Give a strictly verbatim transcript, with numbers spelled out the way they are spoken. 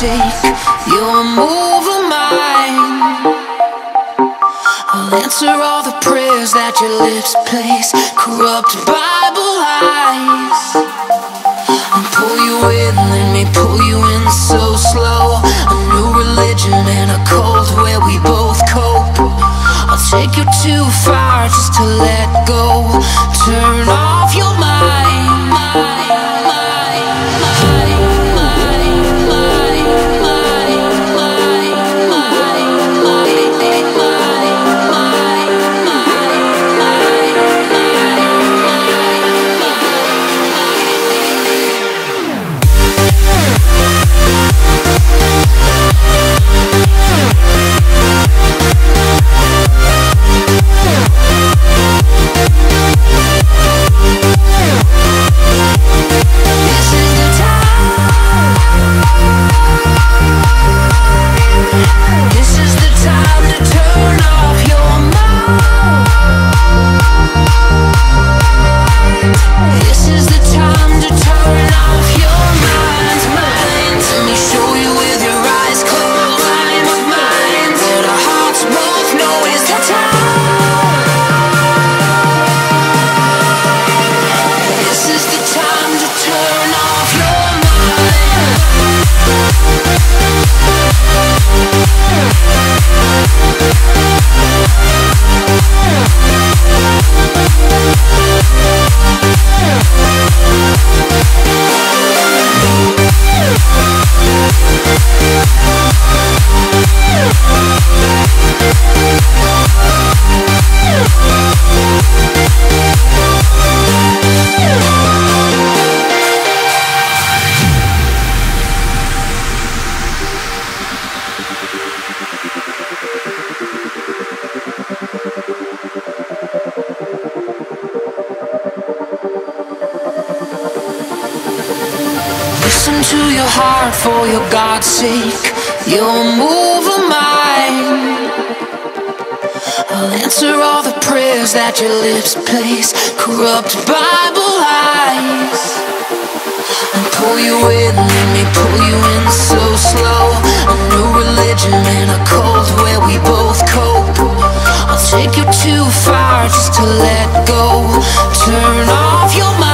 sake. You're a move of mine. I'll answer all the prayers that your lips place. Corrupt Bible lies. And pull you in, let me pull you in so slow. A new religion and a cult where we both cope. I'll take you too far just to let go. Turn off your mind, mind, mind, mind. Listen to your heart for your God's sake. You're a move of mine. I'll answer all the prayers that your lips place. Corrupt Bible lies. And pull you in, let me pull you in so slow. A new religion and a cult where we both cope. I'll take you too far just to let go. Turn off your mind.